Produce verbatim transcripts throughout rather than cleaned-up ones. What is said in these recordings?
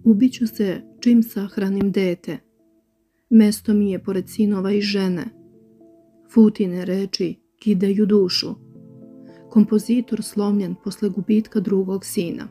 Ubiću se čim sahranim dete. Mesto mi je pored sinova i žene. Futine reči kidaju dušu. Kompozitor slomljen posle gubitka drugog sina.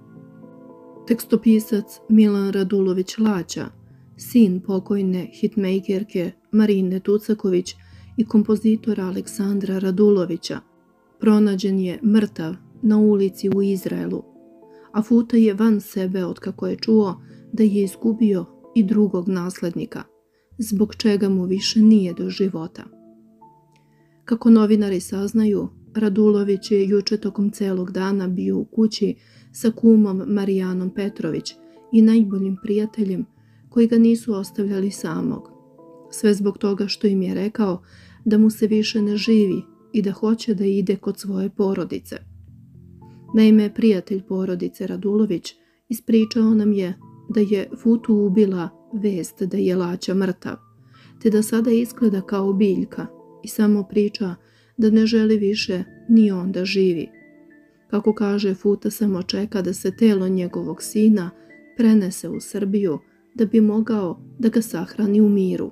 Tekstopisac Milan Radulović Laća, sin pokojne hitmejkerke Marine Tucaković i kompozitora Aleksandra Radulovića, pronađen je mrtav na ulici u Izraelu, a Futa je van sebe otkako je čuo da je izgubio i drugog naslednika, zbog čega mu više nije do života. Kako novinari saznaju, Radulović je juče tokom celog dana bio u kući sa kumom Marijanom Petrović i najboljim prijateljem koji ga nisu ostavljali samog. Sve zbog toga što im je rekao da mu se više ne živi i da hoće da ide kod svoje porodice. Naime, prijatelj porodice Radulović ispričao nam je da je Futu ubila vest da je Laća mrtav, te da sada izgleda kao biljka i samo priča da ne želi više ni on da živi. Kako kaže, Futa samo čeka da se telo njegovog sina prenese u Srbiju da bi mogao da ga sahrani u miru.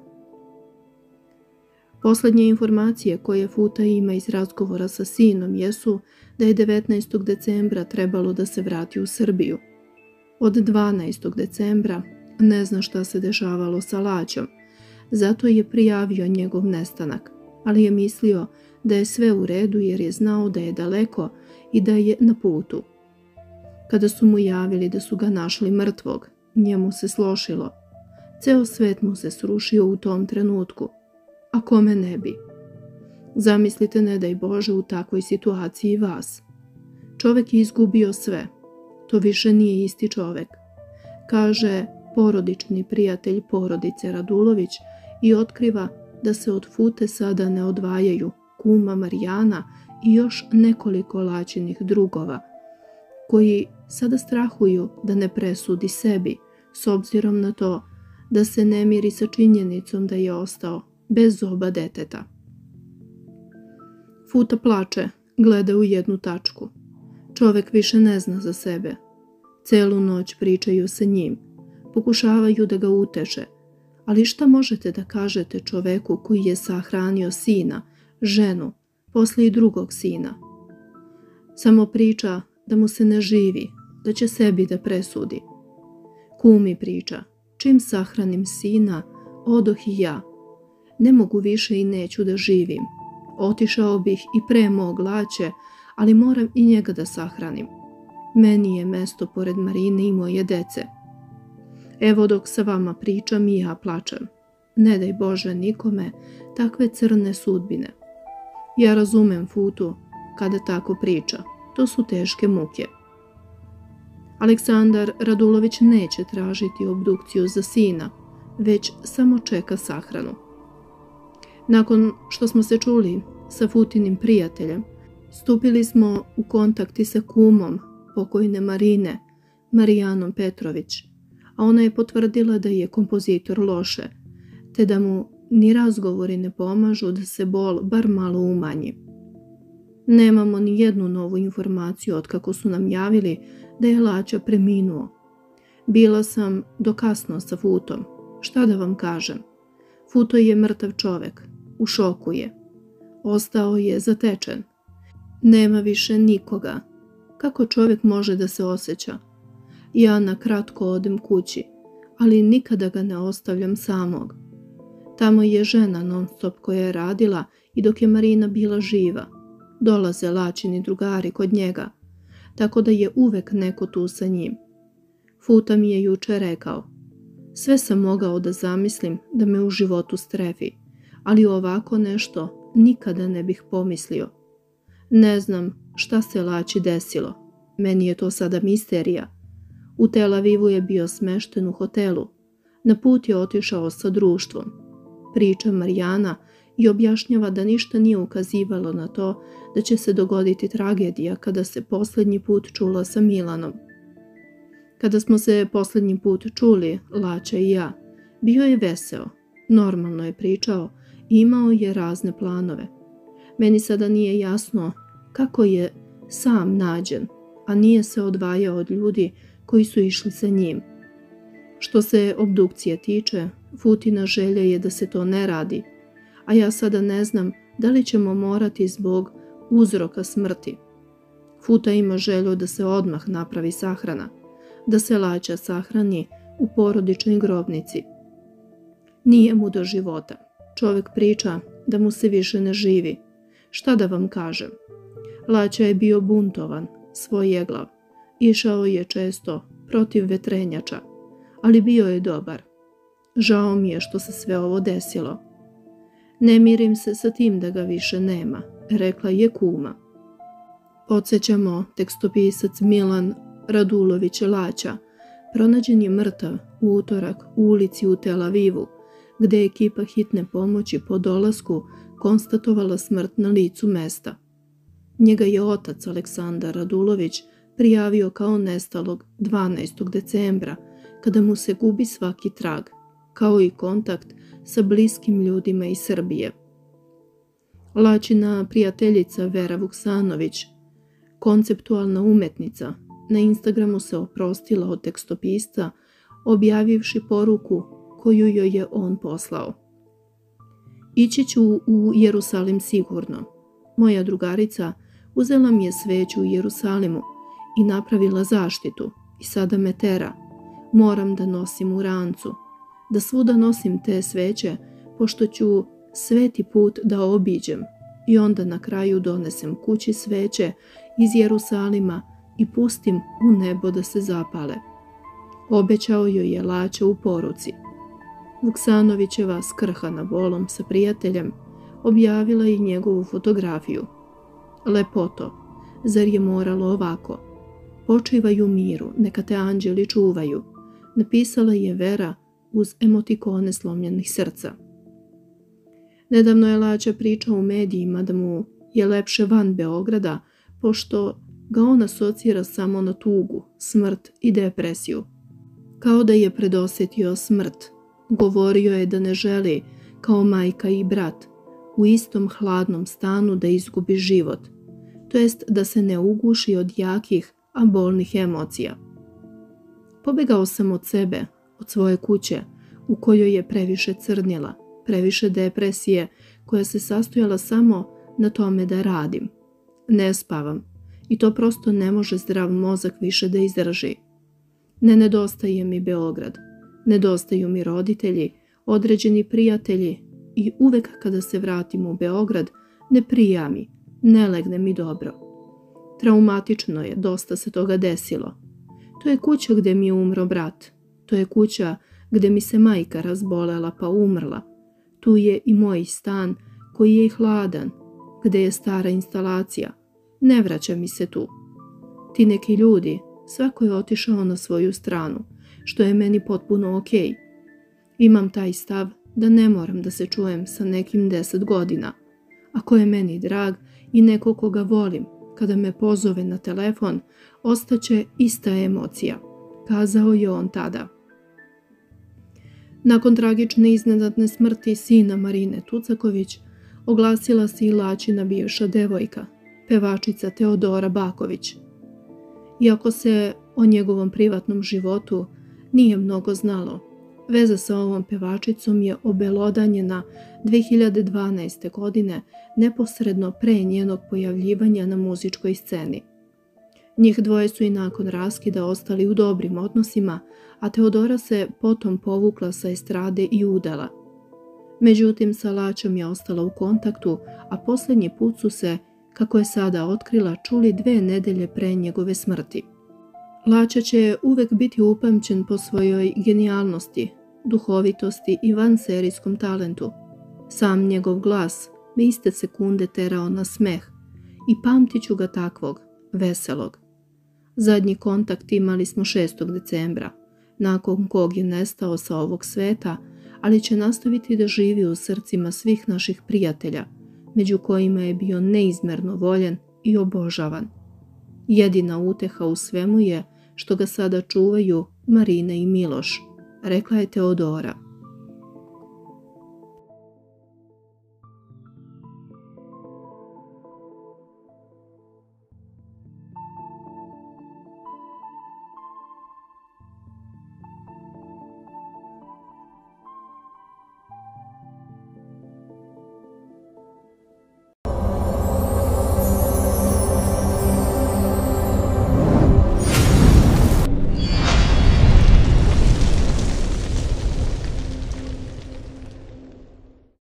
Poslednje informacije koje Futa ima iz razgovora sa sinom jesu da je devetnaestog decembra trebalo da se vrati u Srbiju. Od dvanaestog decembra ne zna šta se dešavalo sa Laćom, zato je prijavio njegov nestanak, ali je mislio da je sve u redu jer je znao da je daleko i da je na putu. Kada su mu javili da su ga našli mrtvog, njemu se slošilo. Ceo svet mu se srušio u tom trenutku. A kome ne bi? Zamislite, ne daj Bože, u takvoj situaciji vas. Čovek je izgubio sve. To više nije isti čovek, kaže porodični prijatelj porodice Radulović i otkriva da se od Fute sada ne odvajaju kuma Marijana i još nekoliko Laćinih drugova, koji sada strahuju da ne presudi sebi, s obzirom na to da se ne miri sa činjenicom da je ostao bez oba deteta. Futa plače, gleda u jednu tačku. Čovek više ne zna za sebe. Celu noć pričaju sa njim, pokušavaju da ga uteše, ali šta možete da kažete čoveku koji je sahranio sina, ženu, posle i drugog sina? Samo priča da mu se ne živi, da će sebi da presudi. Kumi priča, čim sahranim sina, odoh i ja. Ne mogu više i neću da živim. Otišao bih i pre mog Laće, ali moram i njega da sahranim. Meni je mesto pored Marine i moje dece. Evo dok sa vama pričam i ja plačem. Ne daj Bože nikome takve crne sudbine. Ja razumem Futu kada tako priča. To su teške muke. Aleksandar Radulović neće tražiti obdukciju za sina, već samo čeka sahranu. Nakon što smo se čuli sa Futinim prijateljem, stupili smo u kontakt i sa kumom pokojne Marine, Marijanom Petrović, a ona je potvrdila da je kompozitor loše, te da mu ni razgovori ne pomažu da se bol bar malo umanji. Nemamo ni jednu novu informaciju od kako su nam javili da je Laća preminuo. Bila sam do kasno sa Futom. Šta da vam kažem? Futo je mrtav čovek, u šoku je. Ostao je zatečen. Nema više nikoga. Kako čovjek može da se osjeća? Ja na kratko odem kući, ali nikada ga ne ostavljam samog. Tamo je žena non stop koja je radila i dok je Marina bila živa. Dolaze Laćini drugari kod njega, tako da je uvek neko tu sa njim. Futa mi je juče rekao, sve sam mogao da zamislim da me u životu strefi, ali ovako nešto nikada ne bih pomislio. Ne znam šta se Laći desilo, meni je to sada misterija. U Tel Avivu je bio smešten u hotelu, na put je otišao sa društvom. Priča Marijana i objašnjava da ništa nije ukazivalo na to da će se dogoditi tragedija kada se poslednji put čula sa Milanom. Kada smo se poslednji put čuli, Laća i ja, bio je veseo, normalno je pričao i imao je razne planove. Meni sada nije jasno kako je sam nađen, a nije se odvajao od ljudi koji su išli sa njim. Što se obdukcije tiče, Futina želja je da se to ne radi, a ja sada ne znam da li ćemo morati zbog uzroka smrti. Futa ima želju da se odmah napravi sahrana, da se Laća sahrani u porodičnoj grobnici. Nije mu do života. Čovjek priča da mu se više ne živi. Šta da vam kažem? Laća je bio buntovan, svojeglav. Išao je često protiv vetrenjača, ali bio je dobar. Žao mi je što se sve ovo desilo. Ne mirim se sa tim da ga više nema, rekla je kuma. Podsjećamo, tekstopisac Milan Radulović Laća pronađen je mrtav u utorak u ulici u Tel Avivu, gde je ekipa hitne pomoći po dolasku konstatovala smrt na licu mesta. Njega je otac Aleksandar Radulović prijavio kao nestalog dvanaestog decembra, kada mu se gubi svaki trag, kao i kontakt sa bliskim ljudima iz Srbije. Laćina prijateljica Vera Vuksanović, konceptualna umetnica, na Instagramu se oprostila od tekstopisca, objavivši poruku koju joj je on poslao. Ići ću u Jerusalim sigurno. Moja drugarica uzela mi je sveću u Jerusalimu i napravila zaštitu i sada me tera. Moram da nosim u rancu, da svuda nosim te sveće, pošto ću sveti put da obiđem i onda na kraju donesem kući sveće iz Jerusalima i pustim u nebo da se zapale. Obećao joj je Laća u poruci. Vuksanovićeva, skrhana bolom sa prijateljem, objavila je njegovu fotografiju. Lepoto, zar je moralo ovako? Počivaj u miru, neka te anđeli čuvaju, napisala je Vera uz emotikone slomljenih srca. Nedavno je Laća pričao u medijima da mu je lepše van Beograda, pošto ga on asocira samo na tugu, smrt i depresiju. Kao da je predosjetio smrt, govorio je da ne želi, kao majka i brat, u istom hladnom stanu da izgubi život, to jest da se ne uguši od jakih, a bolnih emocija. Pobegao sam od sebe, od svoje kuće, u kojoj je previše crnila, previše depresije, koja se sastojala samo na tome da radim. Ne spavam i to prosto ne može zdrav mozak više da izdrži. Ne nedostaje mi Beograd, nedostaju mi roditelji, određeni prijatelji i uvek kada se vratim u Beograd ne prija mi, ne legne mi dobro. Traumatično je, dosta se toga desilo. To je kuća gde mi je umro brat, to je kuća gde mi se majka razbolela pa umrla. Tu je i moj stan koji je i hladan, gde je stara instalacija. Ne vraća mi se tu. Ti neki ljudi, svako je otišao na svoju stranu, što je meni potpuno okej. Imam taj stav da ne moram da se čujem sa nekim deset godina. Ako je meni drag i neko koga volim, kada me pozove na telefon, ostaće ista emocija, kazao je on tada. Nakon tragične iznenadne smrti sina Marine Tucaković, oglasila se i Laćina bivša devojka, pevačica Teodora Baković. Iako se o njegovom privatnom životu nije mnogo znalo, veza sa ovom pevačicom je obelodanjena dve hiljade dvanaeste. godine, neposredno pre njenog pojavljivanja na muzičkoj sceni. Njih dvoje su i nakon raskida ostali u dobrim odnosima, a Teodora se potom povukla sa estrade i udala. Međutim, sa Laćom je ostala u kontaktu, a posljednji put su se, kako je sada otkrila, čuli dve nedelje pre njegove smrti. Laća će uvek biti upamćen po svojoj genijalnosti, duhovitosti i vanserijskom talentu. Sam njegov glas me iste sekunde terao na smeh i pamtit ću ga takvog, veselog. Zadnji kontakt imali smo šestog decembra, nakon kog je nestao sa ovog sveta, ali će nastaviti da živi u srcima svih naših prijatelja, među kojima je bio neizmerno voljen i obožavan. Jedina uteha u svemu je što ga sada čuvaju Marina i Miloš, rekla je Teodora.